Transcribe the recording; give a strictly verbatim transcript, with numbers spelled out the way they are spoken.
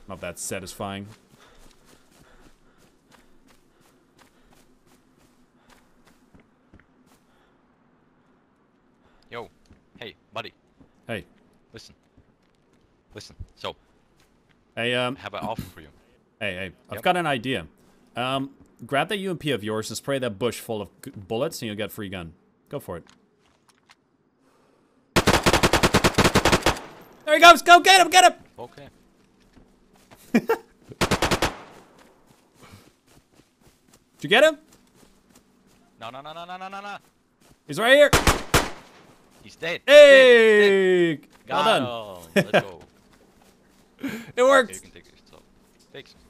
Not that satisfying. Yo, hey, buddy. Hey. Listen. Listen. So. Hey, um. I have an offer for you. Hey, hey. I've Yep. got an idea. Um, grab that U M P of yours and spray that bush full of g bullets, and you'll get free gun. Go for it. There he goes! Go get him! Get him! Okay. Did you get him? No, no, no, no, no, no, no, no. He's right here. He's dead. Hey! He's dead. Well Got done. him. Let's go. It worked. Okay, you can take this. So, take some.